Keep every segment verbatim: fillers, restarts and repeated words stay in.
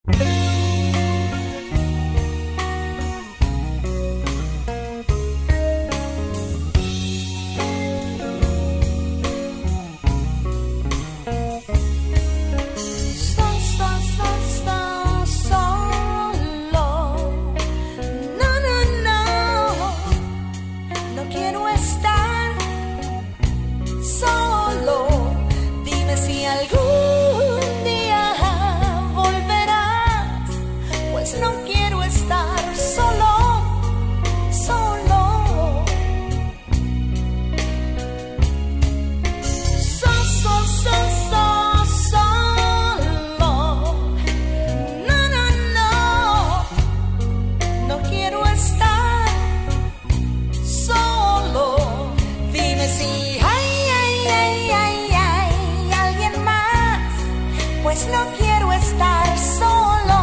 Pues no quiero estar solo.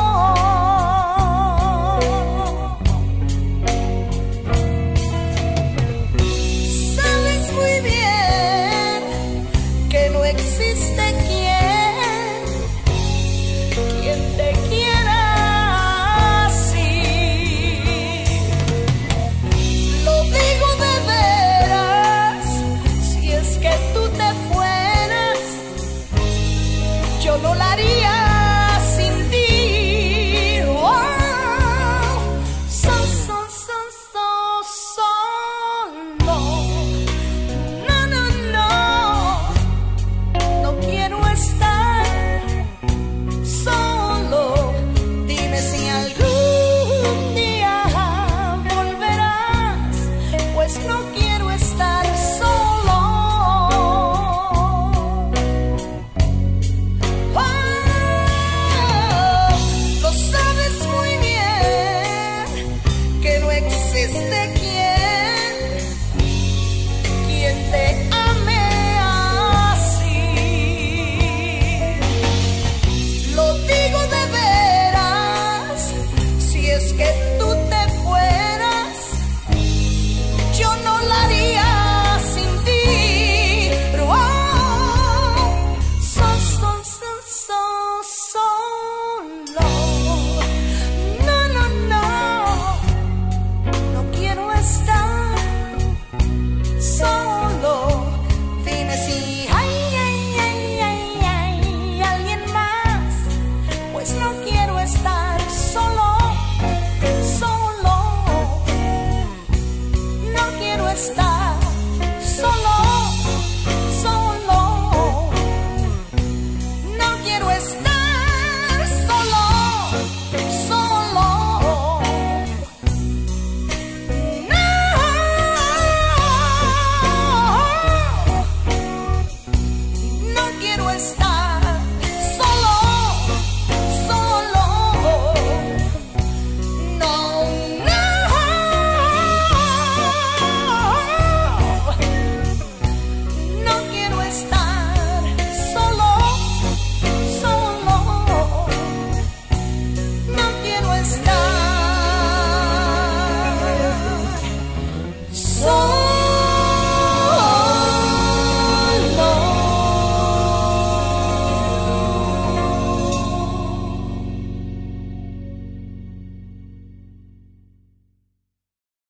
Sabes muy bien que no existe quien, quien te quiera así. Lo digo de veras, si es que tú te fueras, yo no la haría sin ti. Oh, so, so, so, so, solo. No, no, no, no quiero estar solo. Dime si algún día volverás, pues no quiero estar solo. Existe quien, quien te ame así. Lo digo de veras, si es que tú te fueras, yo no la haría sin ti. Oh, so, so, so, so, solo. No, no, no, no quiero estar solo. Dime si hay, hay, hay, hay, hay alguien más, pues no quiero estar solo, solo. No quiero estar solo, solo. No quiero estar solo, solo. No quiero estar